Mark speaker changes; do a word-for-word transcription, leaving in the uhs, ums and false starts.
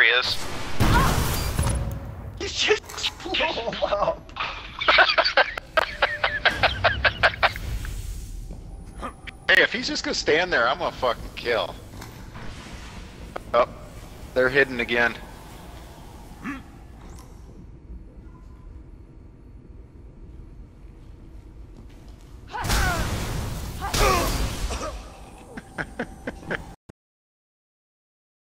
Speaker 1: he is.
Speaker 2: He's just blew him up.
Speaker 3: Hey, if he's just gonna stand there, I'm gonna fucking kill. Oh, they're hidden again.